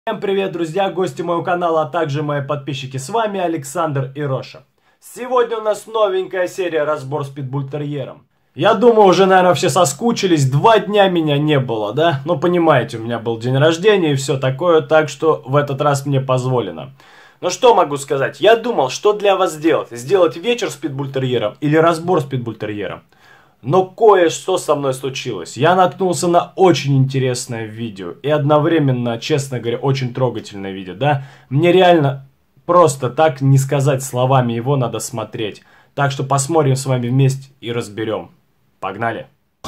Всем привет, друзья, гости моего канала, а также мои подписчики. С вами Александр и Роша. Сегодня у нас новенькая серия разбор с питбультерьером. Я думаю, уже, наверное, все соскучились. 2 дня меня не было, да? Ну, понимаете, у меня был день рождения и все такое, так что в этот раз мне позволено. Ну, что могу сказать? Я думал, что для вас сделать. Сделать вечер с питбультерьером или разбор с питбультерьером. Но кое-что со мной случилось. Я наткнулся на очень интересное видео. И одновременно, честно говоря, очень трогательное видео, да? Мне реально просто так не сказать словами, его надо смотреть. Так что посмотрим с вами вместе и разберем. Погнали!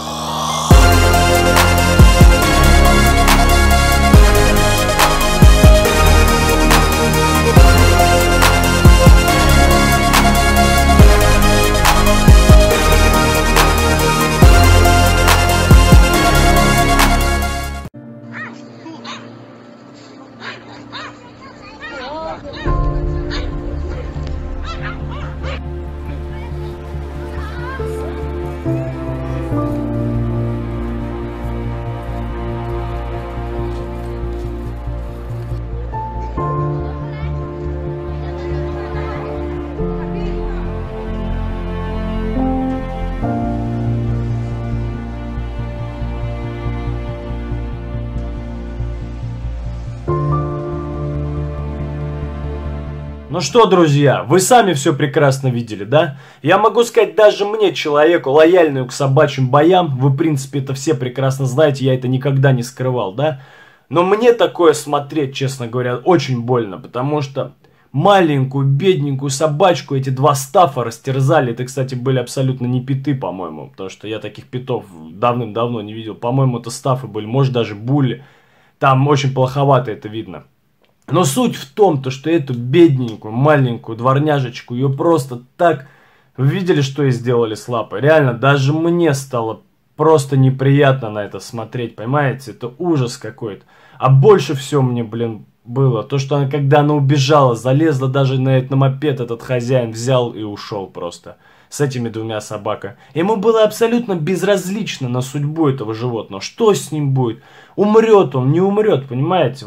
Ну что, друзья, вы сами все прекрасно видели, да? Я могу сказать, даже мне, человеку, лояльному к собачьим боям, вы, в принципе, это все прекрасно знаете, я это никогда не скрывал, да? Но мне такое смотреть, честно говоря, очень больно, потому что маленькую, бедненькую собачку эти 2 стафа растерзали. Это, кстати, были абсолютно не питы, по-моему, потому что я таких питов давным-давно не видел. По-моему, это стафы были, может, даже були. Там очень плоховато это видно. Но суть в том, что эту бедненькую, маленькую дворняжечку, ее просто так... Вы видели, что ей сделали с лапой? Реально, даже мне стало просто неприятно на это смотреть, понимаете? Это ужас какой-то. А больше всего мне, было то, что когда она убежала, залезла даже на мопед, этот хозяин взял и ушел просто. С этими 2 собаками. Ему было абсолютно безразлично на судьбу этого животного. Что с ним будет? Умрет он, не умрет, понимаете?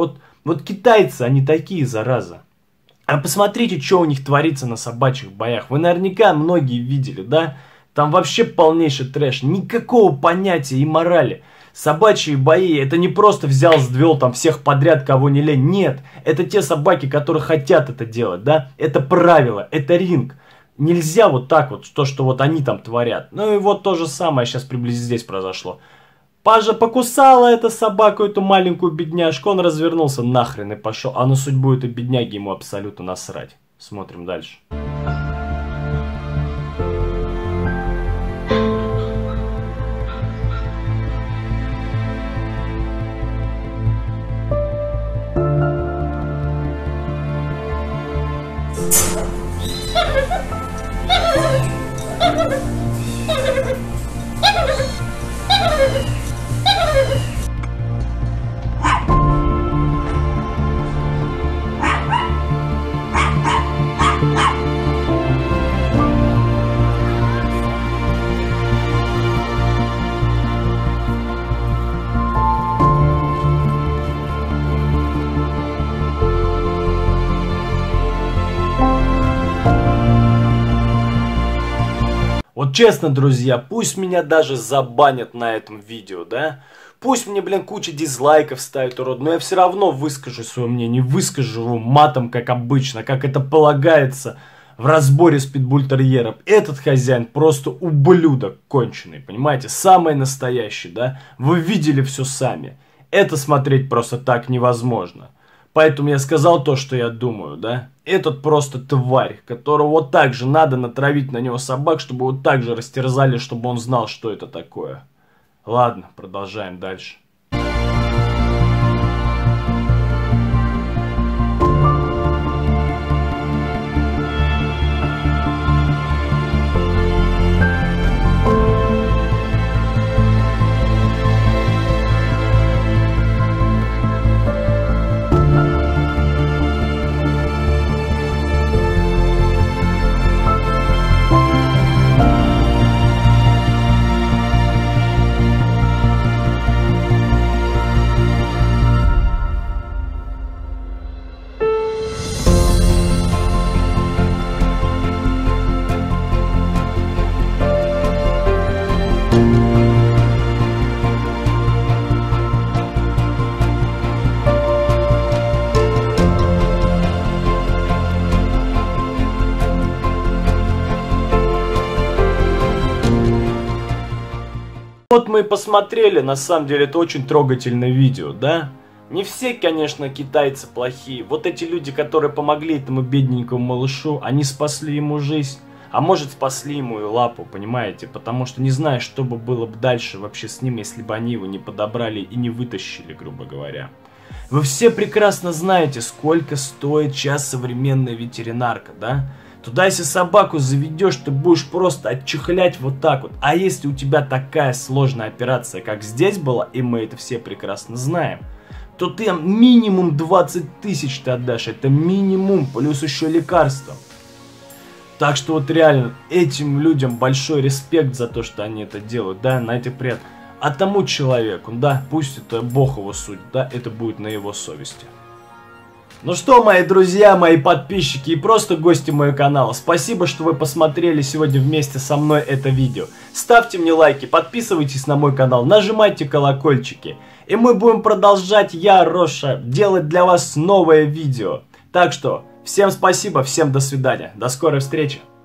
Вот китайцы, они такие, зараза. А посмотрите, что у них творится на собачьих боях. Вы наверняка многие видели, да? Там вообще полнейший трэш. Никакого понятия и морали. Собачьи бои, это не просто взял, сдвел там всех подряд, кого не лень. Нет, это те собаки, которые хотят это делать, да? Это правило, это ринг. Нельзя вот так вот, то, что вот они там творят. Ну и вот то же самое сейчас приблизительно здесь произошло. Пажа покусала эту собаку, эту маленькую бедняжку, он развернулся нахрен и пошел. А на судьбу этой бедняги ему абсолютно насрать. Смотрим дальше. Вот честно, друзья, пусть меня даже забанят на этом видео, да? Пусть мне, куча дизлайков ставят, урод, но я все равно выскажу свое мнение, выскажу его матом, как обычно, как это полагается в разборе с питбультерьером. Этот хозяин просто ублюдок конченый, понимаете? Самый настоящий, да? Вы видели все сами. Это смотреть просто так невозможно. Поэтому я сказал то, что я думаю, да? Этот просто тварь, которого вот так же надо натравить на него собак, чтобы вот так же растерзали, чтобы он знал, что это такое. Ладно, продолжаем дальше. мы и посмотрели, на самом деле это очень трогательное видео, да? Не все, конечно, китайцы плохие. Вот эти люди, которые помогли этому бедненькому малышу, они спасли ему жизнь. А может, спасли ему и лапу, понимаете? Потому что не знаю, что бы было бы дальше вообще с ним, если бы они его не подобрали и не вытащили, грубо говоря. Вы все прекрасно знаете, сколько стоит сейчас современная ветеринарка, да? Туда, если собаку заведешь, ты будешь просто отчихлять вот так вот. А если у тебя такая сложная операция, как здесь была, и мы это все прекрасно знаем, то ты минимум 20 тысяч ты отдашь. Это минимум, плюс еще лекарства. Так что вот реально, этим людям большой респект за то, что они это делают, да, на этих приятных. А тому человеку, да, пусть это Бог его судит, да, это будет на его совести. Ну что, мои друзья, мои подписчики и просто гости моего канала, спасибо, что вы посмотрели сегодня вместе со мной это видео. Ставьте мне лайки, подписывайтесь на мой канал, нажимайте колокольчики. И мы будем продолжать, я, Роша, делать для вас новое видео. Так что, всем спасибо, всем до свидания, до скорой встречи.